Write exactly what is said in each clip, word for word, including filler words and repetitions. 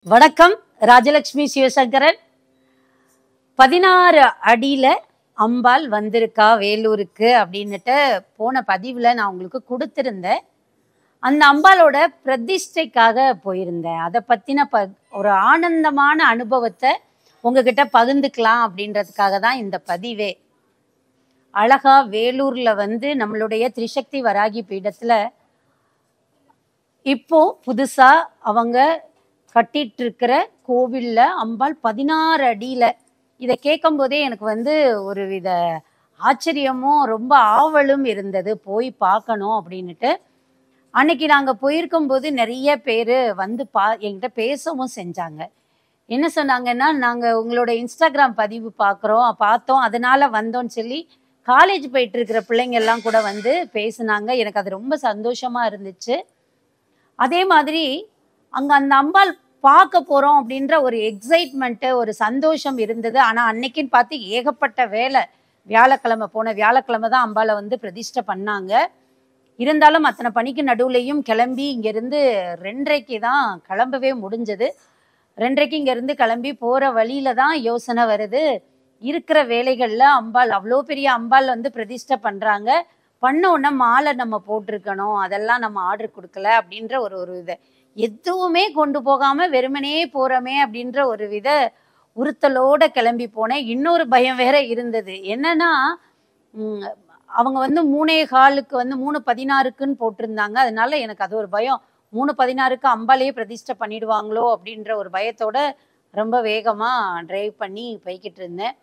வணக்கம். ராஜலட்சுமி சிவசங்கரன். பதினாறு அடியில அம்பாள் வந்திருக்கா வேலூருக்கு அப்படின்னுட்டு போன பதிவில் நான் உங்களுக்கு கொடுத்துருந்தேன். அந்த அம்பாளோட பிரதிஷ்டைக்காக போயிருந்தேன். அதை பற்றின ப ஒரு ஆனந்தமான அனுபவத்தை உங்ககிட்ட பகிர்ந்துக்கலாம் அப்படின்றதுக்காக தான் இந்த பதிவே. அழகா வேலூரில் வந்து நம்மளுடைய திரிசக்தி வராகி பீடத்தில் இப்போ புதுசாக அவங்க கட்டிட்டு இருக்கிற கோவில்ல அம்பாள் பதினாறு அடியில. இதை கேட்கும் போதே எனக்கு வந்து ஒரு வித ஆச்சரியமும் ரொம்ப ஆவலும் இருந்தது, போய் பார்க்கணும் அப்படின்னுட்டு. அன்னைக்கு நாங்கள் போயிருக்கும் போது நிறைய பேர் வந்து பா என்கிட்ட பேசவும் செஞ்சாங்க. என்ன சொன்னாங்கன்னா, நாங்கள் உங்களோட இன்ஸ்டாகிராம் பதிவு பார்க்குறோம் பார்த்தோம் அதனால வந்தோன்னு சொல்லி காலேஜ் போயிட்டு இருக்கிற பிள்ளைங்க எல்லாம் கூட வந்து பேசுனாங்க. எனக்கு அது ரொம்ப சந்தோஷமா இருந்துச்சு. அதே மாதிரி அங்கே அந்த அம்பாள் பார்க்க போகிறோம் அப்படின்ற ஒரு எக்ஸைட்மெண்ட்டு, ஒரு சந்தோஷம் இருந்தது. ஆனால் அன்னைக்குன்னு பார்த்து ஏகப்பட்ட வேலை. வியாழக்கிழமை போன வியாழக்கிழமை தான் அம்பாளை வந்து பிரதிஷ்டை பண்ணாங்க. இருந்தாலும் அத்தனை பணிக்கு நடுவுலையும் கிளம்பி இங்கேருந்து ரெண்டரைக்கு தான் கிளம்பவே முடிஞ்சது. ரெண்டரைக்கு இங்கேருந்து கிளம்பி போகிற வழியில தான் யோசனை வருது, இருக்கிற வேலைகளில் அம்பாள் அவ்வளோ பெரிய அம்பாள் வந்து பிரதிஷ்டை பண்ணுறாங்க, பண்ண உடனே மாலை நம்ம போட்டிருக்கணும், அதெல்லாம் நம்ம ஆர்டர் கொடுக்கல அப்படின்ற ஒரு ஒரு இதை எதுவுமே கொண்டு போகாமல் வெறுமனே போகிறோமே அப்படின்ற ஒரு வித உறுத்தலோடு கிளம்பி போனேன். இன்னொரு பயம் வேற இருந்தது. என்னன்னா, அவங்க வந்து மூணே காலுக்கு வந்து மூணு பதினாறுக்குன்னு போட்டிருந்தாங்க. அதனால எனக்கு அது ஒரு பயம், மூணு பதினாறுக்கு அம்பாலையே பிரதிஷ்டை பண்ணிடுவாங்களோ அப்படின்ற ஒரு பயத்தோட ரொம்ப வேகமாக டிரைவ் பண்ணி போய்கிட்டு இருந்தேன்.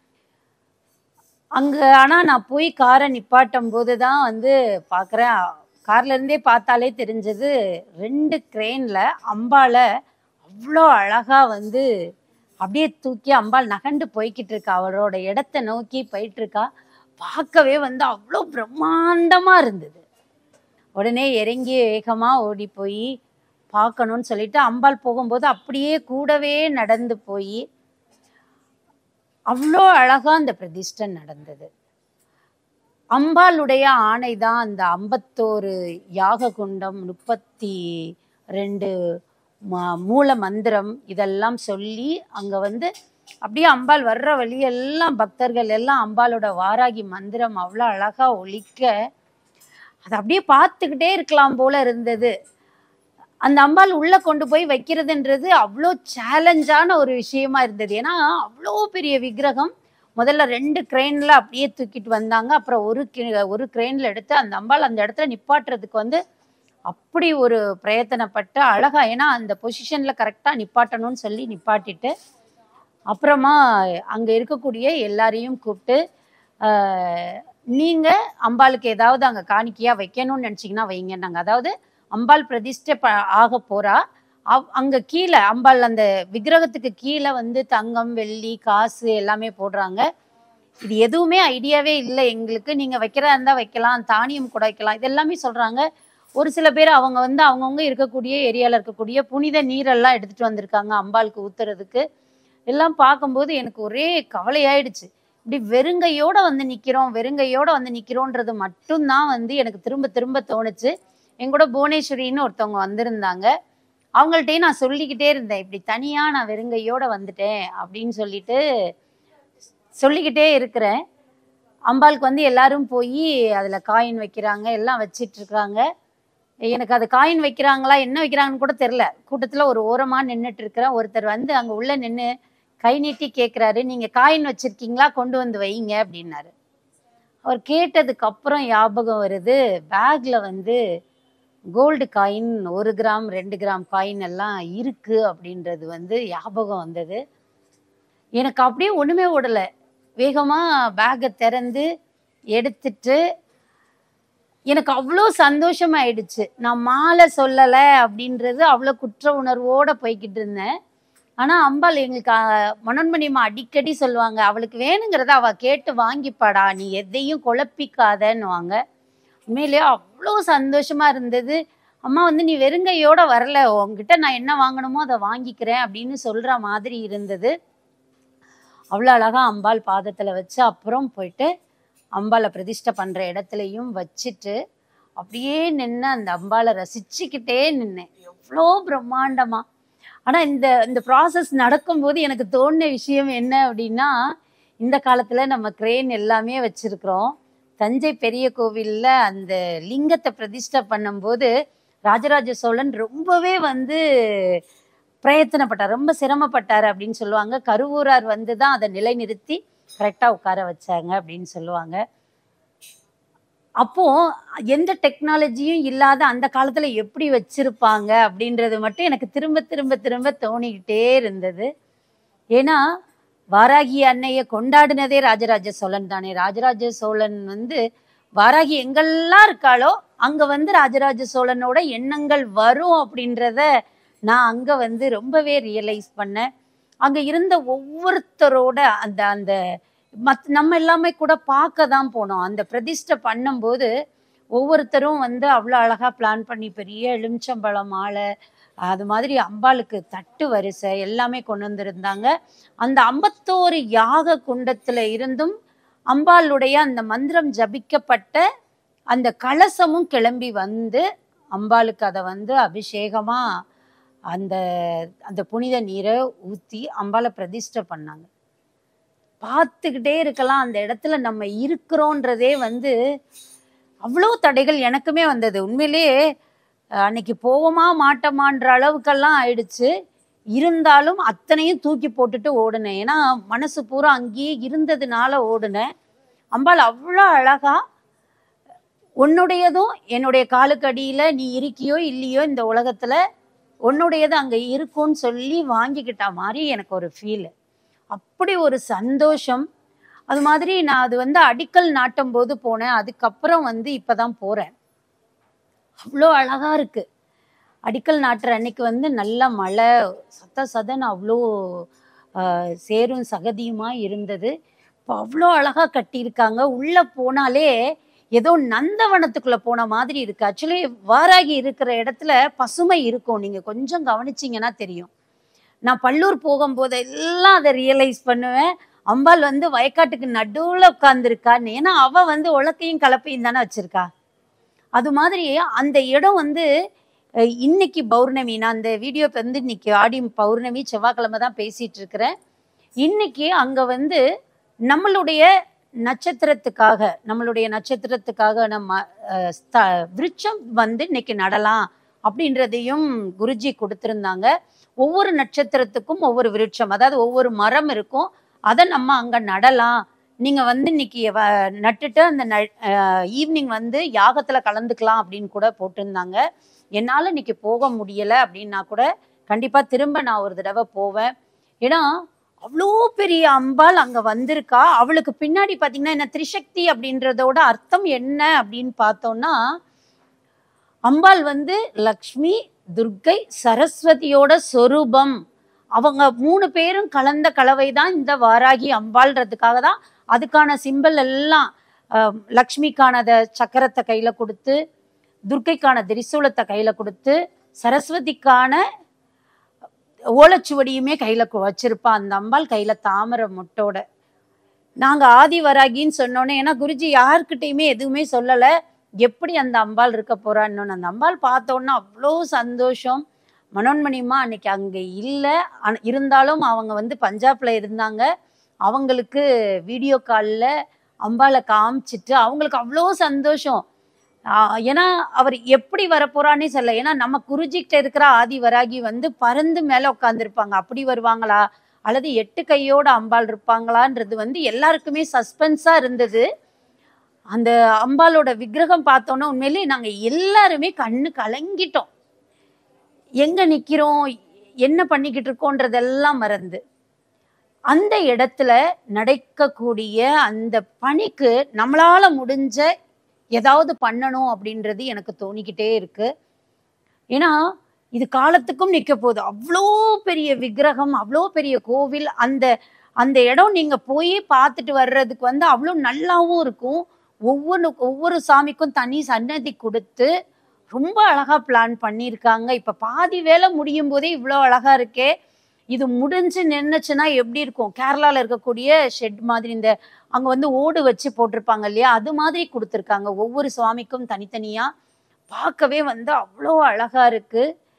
அங்கே ஆனால் நான் போய் காரை நிப்பாட்டும் போது தான் வந்து பார்க்குறேன், கார்லேருந்தே பார்த்தாலே தெரிஞ்சது, ரெண்டு கிரெயினில் அம்பாளை அவ்வளோ அழகாக வந்து அப்படியே தூக்கி அம்பாள் நகண்டு போய்கிட்டு இருக்கா, அவரோட இடத்த நோக்கி போயிட்டுருக்கா. பார்க்கவே வந்து அவ்வளோ பிரம்மாண்டமாக இருந்தது. உடனே இறங்கி வேகமாக ஓடி போய் பார்க்கணுன்னு சொல்லிட்டு அம்பாள் போகும்போது அப்படியே கூடவே நடந்து போய் அவ்வளோ அழகாக அந்த பிரதிஷ்டை நடந்தது. அம்பாளுடைய ஆணை தான் அந்த ஐம்பத்தோரு யாக குண்டம், முப்பத்தி ரெண்டு மூல மந்திரம் இதெல்லாம் சொல்லி அங்கே வந்து அப்படியே அம்பாள் வர்ற வழியெல்லாம் பக்தர்கள் எல்லாம் அம்பாளோட வாராகி மந்திரம் அவ்வளோ அழகாக ஒலிக்க அதை அப்படியே பார்த்துக்கிட்டே இருக்கலாம் போல இருந்தது. அந்த அம்பாள் உள்ளே கொண்டு போய் வைக்கிறதுன்றது அவ்வளோ சேலஞ்சான ஒரு விஷயமா இருந்தது. ஏன்னா அவ்வளோ பெரிய விக்கிரகம். முதல்ல ரெண்டு கிரெயினில் அப்படியே தூக்கிட்டு வந்தாங்க. அப்புறம் ஒரு ஒரு கிரெயினில் எடுத்து அந்த அம்பாள் அந்த இடத்துல நிப்பாட்டுறதுக்கு வந்து அப்படி ஒரு பிரயத்தனப்பட்டு அழகா, ஏன்னா அந்த பொசிஷனில் கரெக்டாக நிப்பாட்டணும்னு சொல்லி நிப்பாட்டிட்டு அப்புறமா அங்கே இருக்கக்கூடிய எல்லாரையும் கூப்பிட்டு, நீங்கள் அம்பாளுக்கு ஏதாவது அங்கே காணிக்கையாக வைக்கணும்னு நினச்சிங்கன்னா வைங்கன்னாங்க. அதாவது அம்பாள் பிரதிஷ்டை ப ஆக போகிறா, அவ் அங்கே கீழே அம்பாள் அந்த விக்கிரகத்துக்கு கீழே வந்து தங்கம் வெள்ளி காசு எல்லாமே போடுறாங்க. இது எதுவுமே ஐடியாவே இல்லை எங்களுக்கு, நீங்கள் வைக்கிறதா இருந்தால் வைக்கலாம், தானியம் கூட வைக்கலாம், இது எல்லாமே சொல்கிறாங்க. ஒரு சில பேர் அவங்க வந்து அவங்கவுங்க இருக்கக்கூடிய ஏரியாவில் இருக்கக்கூடிய புனித நீரெல்லாம் எடுத்துகிட்டு வந்திருக்காங்க அம்பாளுக்கு ஊற்றுறதுக்கு. எல்லாம் பார்க்கும்போது எனக்கு ஒரே கவலையாயிடுச்சு. இப்படி வெறுங்கையோடு வந்து நிற்கிறோம் வெறுங்கையோடு வந்து நிற்கிறோன்றது மட்டும்தான் வந்து எனக்கு திரும்ப திரும்ப தோணுச்சு. எங்கூட புவனேஸ்வரின்னு ஒருத்தவங்க வந்திருந்தாங்க. அவங்கள்ட்டையும் நான் சொல்லிக்கிட்டே இருந்தேன், இப்படி தனியாக நான் வெறுங்கையோடு வந்துட்டேன் அப்படின்னு சொல்லிட்டு சொல்லிக்கிட்டே இருக்கிறேன். அம்பாளுக்கு வந்து எல்லாரும் போய் அதில் காயின் வைக்கிறாங்க, எல்லாம் வச்சிட்ருக்காங்க. எனக்கு அது காயின் வைக்கிறாங்களா என்ன வைக்கிறாங்கன்னு கூட தெரில. கூட்டத்தில் ஒரு ஓரமாக நின்றுட்டு இருக்கிறேன். ஒருத்தர் வந்து அங்கே உள்ளே நின்று கை நீட்டி கேட்குறாரு, நீங்கள் காயின் வச்சுருக்கீங்களா, கொண்டு வந்து வைங்க அப்படின்னாரு. அவர் கேட்டதுக்கு அப்புறம் ஞாபகம் வருது, பேக்கில் வந்து கோல்டு காயின் ஒரு கிராம் ரெண்டு கிராம் காயின் எல்லாம் இருக்குது அப்படின்றது வந்து ஞாபகம் வந்தது. எனக்கு அப்படியே ஒன்றுமே ஓடலை. வேகமாக பேக்கை திறந்து எடுத்துட்டு எனக்கு அவ்வளோ சந்தோஷமாயிடுச்சு. நான் மாலை சொல்லலை அப்படின்றது அவ்வளோ குற்ற உணர்வோடு போய்கிட்டு இருந்தேன். ஆனால் அம்பாள் எங்களுக்கு மனோன்மணியம்மா அடிக்கடி சொல்லுவாங்க, அவளுக்கு வேணுங்கிறத அவள் கேட்டு வாங்கிப்பாடா, நீ எதையும் குழப்பிக்காதன்னுவாங்க. உண்மையிலேயே அவ்வளோ சந்தோஷமாக இருந்தது. அம்மா வந்து நீ வெறுங்கையோடு வரல, உங்ககிட்ட நான் என்ன வாங்கணுமோ அதை வாங்கிக்கிறேன் அப்படின்னு சொல்கிற மாதிரி இருந்தது. அவ்வளோ அழகாக அம்பாள் பாதத்தில் வச்சு அப்புறம் போயிட்டு அம்பாளை பிரதிஷ்டை பண்ணுற இடத்துலையும் வச்சுட்டு அப்படியே நின்று அந்த அம்பாளை ரசிச்சுக்கிட்டே நின்னேன். எவ்வளோ பிரம்மாண்டமாக ஆனா இந்த இந்த ப்ராசஸ் நடக்கும்போது எனக்கு தோணுன விஷயம் என்ன அப்படின்னா, இந்த காலத்துல நம்ம கிரேன் எல்லாமே வச்சிருக்கிறோம். தஞ்சை பெரிய கோவில்ல அந்த லிங்கத்தை பிரதிஷ்டை பண்ணும்போது ராஜராஜ சோழன் ரொம்பவே வந்து பிரயத்தனப்பட்டார், ரொம்ப சிரமப்பட்டார் அப்படின்னு சொல்லுவாங்க. கருவூரார் வந்து தான் அதை நிலைநிறுத்தி கரெக்டா உட்கார வச்சாங்க அப்படின்னு சொல்லுவாங்க. அப்போ எந்த டெக்னாலஜியும் இல்லாத அந்த காலத்துல எப்படி வச்சிருப்பாங்க அப்படின்றது மட்டும் எனக்கு திரும்ப திரும்ப திரும்ப தோணிக்கிட்டே இருந்தது. ஏன்னா வாராகி அன்னைய கொண்டாடினதே ராஜராஜ சோழன் தானே. ராஜராஜ சோழன் வந்து வாராகி எங்கெல்லாம் இருக்காளோ அங்க வந்து ராஜராஜ சோழனோட எண்ணங்கள் வரும் அப்படின்றத நான் அங்க வந்து ரொம்பவே ரியலைஸ் பண்ணேன். அங்க இருந்த ஒவ்வொருத்தரோட அந்த அந்த மத் நம்ம எல்லாமே கூட பார்க்க தான் போனோம். அந்த பிரதிஷ்டை பண்ணும்போது ஒவ்வொருத்தரும் வந்து அவ்வளோ அழகா பிளான் பண்ணி பெரிய எலுமிச்சம்பழம் மாலை, அது மாதிரி அம்பாளுக்கு தட்டு வரிசை எல்லாமே கொண்டு வந்திருந்தாங்க. அந்த ஐம்பத்தோரு யாக குண்டத்துல இருந்தும் அம்பாளுடைய அந்த மந்திரம் ஜபிக்கப்பட்ட அந்த கலசமும் கிளம்பி வந்து அம்பாளுக்கு அதை வந்து அபிஷேகமா அந்த அந்த புனித நீரை ஊற்றி அம்பாளை பிரதிஷ்டை பண்ணாங்க. பார்த்துக்கிட்டே இருக்கலாம். அந்த இடத்துல நம்ம இருக்கிறோன்றதே வந்து அவ்வளோ தடைகள் எனக்குமே வந்தது. உண்மையிலேயே அன்னைக்கு போவோமா மாட்டோமான்ற அளவுக்கெல்லாம் ஆயிடுச்சு. இருந்தாலும் அத்தனையும் தூக்கி போட்டுட்டு ஓடுனேன். ஏன்னா மனசு பூரா அங்கேயே இருந்ததுனால ஓடுனேன். அம்பாள் அவ்வளோ அழகா உன்னுடையதும் என்னுடைய காலுக்கு அடியில நீ இருக்கியோ இல்லையோ இந்த உலகத்துல உன்னுடையது அங்க இருக்கும்னு சொல்லி வாங்கிக்கிட்ட மாதிரி எனக்கு ஒரு ஃபீல். அப்படி ஒரு சந்தோஷம். அது மாதிரி நான் அது வந்து அடிக்கல் நாட்டும் போது போனேன். அதுக்கப்புறம் வந்து இப்பதான் போறேன். அவ்வளோ அழகா இருக்கு. அடிக்கல் நாட்டுற அன்னைக்கு வந்து நல்ல மழை, சத்த சதன்னு அவ்வளோ ஆஹ் சேரும் சகதியுமா இருந்தது. இப்போ அவ்வளோ அழகா கட்டியிருக்காங்க. உள்ள போனாலே ஏதோ நந்தவனத்துக்குள்ள போன மாதிரி இருக்கு. ஆக்சுவலி வாராகி இருக்கிற இடத்துல பசுமை இருக்கும். நீங்க கொஞ்சம் கவனிச்சிங்கன்னா தெரியும். நான் பல்லூர் போகும்போது எல்லாம் அதை ரியலைஸ் பண்ணுவேன். அம்பாள் வந்து வயக்காட்டுக்கு நடுவுல உட்கார்ந்துருக்கான்னு. ஏன்னா அவ வந்து உலக்கையும் கலப்பையும் தானே வச்சிருக்கா. அது மாதிரி அந்த இடம் வந்து இன்னைக்கு பௌர்ணமி, நான் அந்த வீடியோ வந்து இன்னைக்கு ஆடி பௌர்ணமி செவ்வாய்க்கிழமை தான் பேசிட்டு இருக்கிறேன். இன்னைக்கு அங்க வந்து நம்மளுடைய நட்சத்திரத்துக்காக நம்மளுடைய நட்சத்திரத்துக்காக நம்ம விருட்சம் வந்து இன்னைக்கு நடலாம் அப்படின்றதையும் குருஜி கொடுத்திருந்தாங்க. ஒவ்வொரு நட்சத்திரத்துக்கும் ஒவ்வொரு விருட்சம், அதாவது ஒவ்வொரு மரம் இருக்கும். அதை நம்ம அங்க நடலாம். நீங்க வந்து இன்னைக்கு நட்டுட்டு அந்த ஈவினிங் வந்து யாகத்துல கலந்துக்கலாம் அப்படின்னு கூட போட்டிருந்தாங்க. என்னால இன்னைக்கு போக முடியல அப்படின்னா கூட கண்டிப்பா திரும்ப நான் ஒரு தடவை போவேன். ஏன்னா அவ்வளோ பெரிய அம்பாள் அங்க வந்திருக்கா. அவளுக்கு பின்னாடி பாத்தீங்கன்னா என்ன திரிசக்தி அப்படின்றதோட அர்த்தம் என்ன அப்படின்னு பார்த்தோம்னா, அம்பாள் வந்து லக்ஷ்மி, துர்க்கை, சரஸ்வதியோட சொரூபம். அவங்க மூணு பேரும் கலந்த கலவை தான் இந்த வாராகி அம்பாள்ன்றதுக்காக தான் அதுக்கான சிம்பல் எல்லாம் லக்ஷ்மிக்கான சக்கரத்தை கையில கொடுத்து, துர்க்கைக்கான திரிசூலத்தை கையில கொடுத்து, சரஸ்வதிக்கான ஓலைச்சுவடியுமே கையில வச்சிருப்பா அந்த அம்பாள், கையில தாமரை மொட்டோட. நாங்க ஆதி வராகின்னு சொன்னோன்னே, ஏன்னா குருஜி யாருக்கிட்டையுமே எதுவுமே சொல்லலை எப்படி அந்த அம்பாள் இருக்க போறான்னு. அந்த அம்பாள் பார்த்தோன்னா அவ்வளோ சந்தோஷம். மனோன்மணிமா அன்னைக்கு அங்கே இல்லை, இருந்தாலும் அவங்க வந்து பஞ்சாப்ல இருந்தாங்க. அவங்களுக்கு வீடியோ காலில் அம்பாளை காமிச்சிட்டு அவங்களுக்கு அவ்வளோ சந்தோஷம். ஏன்னா அவர் எப்படி வரப்போறான்னே சொல்ல. ஏன்னா நம்ம குருஜிக்கிட்ட இருக்கிற ஆதி வராகி வந்து பறந்து மேல உட்காந்துருப்பாங்க. அப்படி வருவாங்களா அல்லது எட்டு கையோட அம்பாள் இருப்பாங்களான்றது வந்து எல்லாருக்குமே சஸ்பென்ஸா இருந்தது. அந்த அம்பாளோட விக்கிரகம் பார்த்தோன்னா உண்மையிலேயே நாங்க எல்லாருமே கண்ணு கலங்கிட்டோம். எங்க நிக்கிறோம், என்ன பண்ணிக்கிட்டு இருக்கோன்றதெல்லாம் மறந்து அந்த இடத்துல நடக்கக்கூடிய அந்த பணிக்கு நம்மளால முடிஞ்ச ஏதாவது பண்ணணும் அப்படின்றது எனக்கு தோணிக்கிட்டே இருக்கு. ஏன்னா இது காலத்துக்கும் நிற்க போகுது. அவ்வளோ பெரிய விக்கிரகம், அவ்வளோ பெரிய கோவில். அந்த அந்த இடம் நீங்க போய் பார்த்துட்டு வர்றதுக்கு வந்து அவ்வளோ நல்லாவும் இருக்கும். ஒவ்வொன்று ஒவ்வொரு சாமிக்கும் தனி சன்னதி கொடுத்து ரொம்ப அழகா பிளான் பண்ணியிருக்காங்க. இப்ப பாதி வேலை முடியும் போதே இவ்வளோ அழகா இருக்கே. இது முடிஞ்சு நின்னுச்சுன்னா எப்படி இருக்கும்? கேரளால இருக்கக்கூடிய ஷெட் மாதிரி இந்த அங்க வந்து ஓடு வச்சு போட்டிருப்பாங்க இல்லையா, அது மாதிரி கொடுத்துருக்காங்க. ஒவ்வொரு சுவாமிக்கும் தனித்தனியா பார்க்கவே வந்து அவ்வளோ அழகா இருக்கு.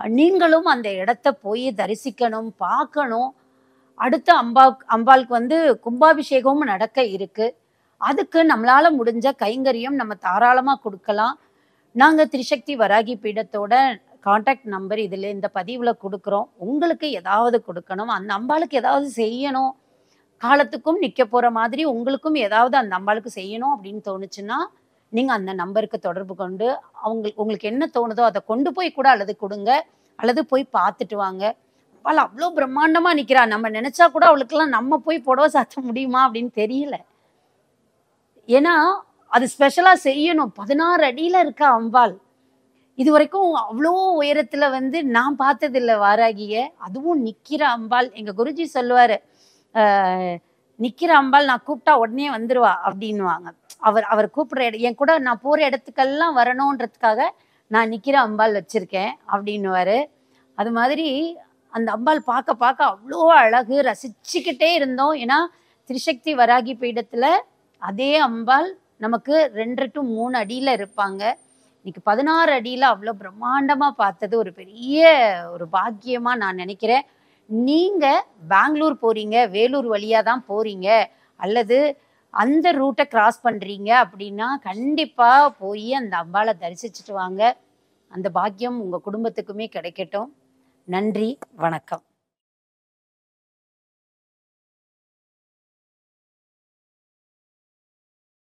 நீங்களும் அந்த இடத்த போய் தரிசிக்கணும், பார்க்கணும். அடுத்த அம்பா அம்பாளுக்கு வந்து கும்பாபிஷேகமும் நடக்க இருக்கு. அதுக்கு நம்மளால முடிஞ்ச கைங்கரியம் நம்ம தாராளமா கொடுக்கலாம். நாங்க திரிசக்தி வராகி பீடத்தோட கான்டாக்ட் நம்பர் இதுல இந்த பதிவுல கொடுக்குறோம். உங்களுக்கு ஏதாவது கொடுக்கணும், அந்த அம்பாளுக்கு ஏதாவது செய்யணும், காலத்துக்கும் நிக்க போற மாதிரி உங்களுக்கும் ஏதாவது அந்த அம்பாளுக்கு செய்யணும் அப்படின்னு தோணுச்சுன்னா நீங்க அந்த நம்பருக்கு தொடர்பு கொண்டு அவங்களுக்கு உங்களுக்கு என்ன தோணுதோ அதை கொண்டு போய் கூட அல்லது கொடுங்க, அல்லது போய் பார்த்துட்டு வாங்க. அம்பாள் அவ்வளோ பிரம்மாண்டமா நிக்கிறா. நம்ம நினைச்சா கூட அவளுக்கெல்லாம் நம்ம போய் புடவை சாத்த முடியுமா அப்படின்னு தெரியல. ஏன்னா அது ஸ்பெஷலா செய்யணும். பதினாறு அடியில இருக்கா அம்பாள். இது வரைக்கும் அவ்வளோ உயரத்துல வந்து நான் பார்த்தது இல்லை வாராகிய. அதுவும் நிக்கிற அம்பாள். எங்க குருஜி சொல்லுவாரு, ஆஹ் நிக்கிற அம்பாள் நான் கூப்பிட்டா உடனே வந்துருவா அப்படின்னுவாங்க. அவர் அவர் கூப்பிடுற இடம் என் கூட நான் போற இடத்துக்கெல்லாம் வரணுன்றதுக்காக நான் நிக்கிற அம்பாள் வச்சிருக்கேன் அப்படின்னுவாரு. அது மாதிரி அந்த அம்பாள் பார்க்க பார்க்க அவ்வளோ அழகு, ரசிச்சுக்கிட்டே இருந்தோம். ஏன்னா திரிசக்தி வராகி பீடத்துல அதே அம்பாள் நமக்கு ரெண்டு டு மூணு அடியில இருப்பாங்க. இன்னைக்கு பதினாறு அடியில அவ்வளோ பிரம்மாண்டமா பார்த்தது ஒரு பெரிய ஒரு பாக்கியமா நான் நினைக்கிறேன். நீங்க பெங்களூர் போறீங்க, வேலூர் வழியா தான் போறீங்க, அல்லது அந்த ரூட்டை கிராஸ் பண்றீங்க அப்படின்னா கண்டிப்பா போய் அந்த அம்பாளை தரிசிச்சுட்டு வாங்க. அந்த பாக்கியம் உங்க குடும்பத்துக்குமே கிடைக்கட்டும். நன்றி, வணக்கம்.